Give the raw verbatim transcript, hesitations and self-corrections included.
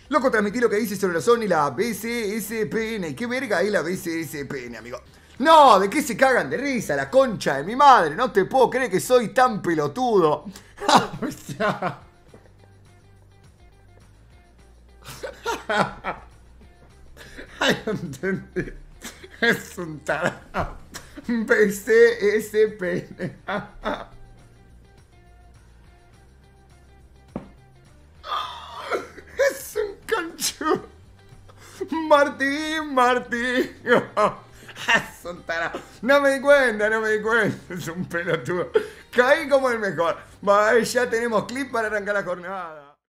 Loco, transmití lo que dice sobre la Sony y la B C S P N. ¿Qué verga es la B C S P N, amigo? No, ¿de qué se cagan de risa? La concha de mi madre. No te puedo creer que soy tan pelotudo. Ay, no entendí. Es un tarado. B C S P N. Es un canchudo. Martín, Martín. Es un tarado. No me di cuenta, no me di cuenta. Es un pelotudo. Caí como el mejor. Vale, ya tenemos clip para arrancar la jornada.